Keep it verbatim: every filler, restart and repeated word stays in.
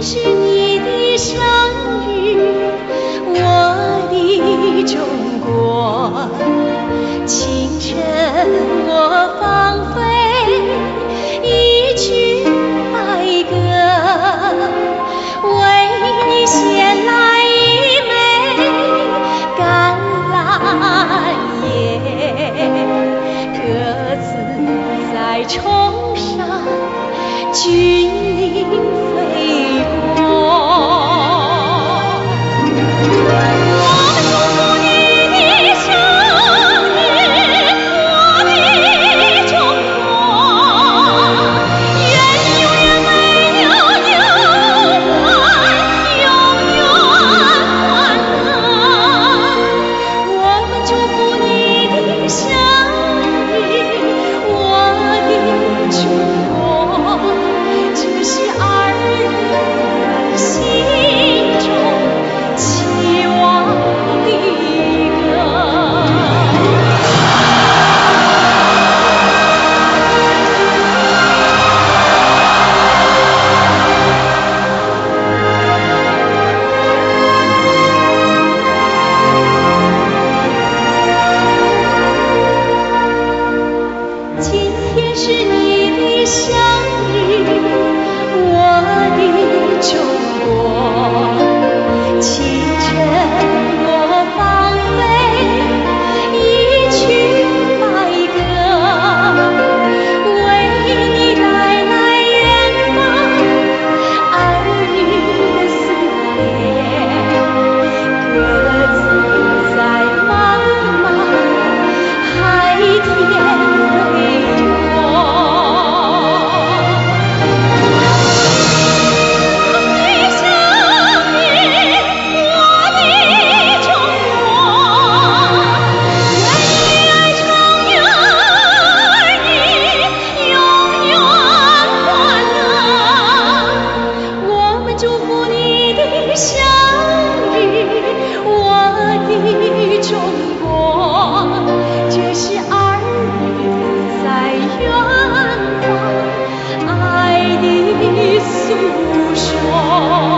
是你的生日，我的中国。清晨我放飞一曲白歌，为你献来一枚橄榄叶，鸽子在冲上，君临飞过。是你的生日，我的中国。清晨我放飞一曲白歌，为你带来远方儿女的思念。鸽子在茫茫海天飞过。生日，我的中国，这是儿女在远方爱的诉说。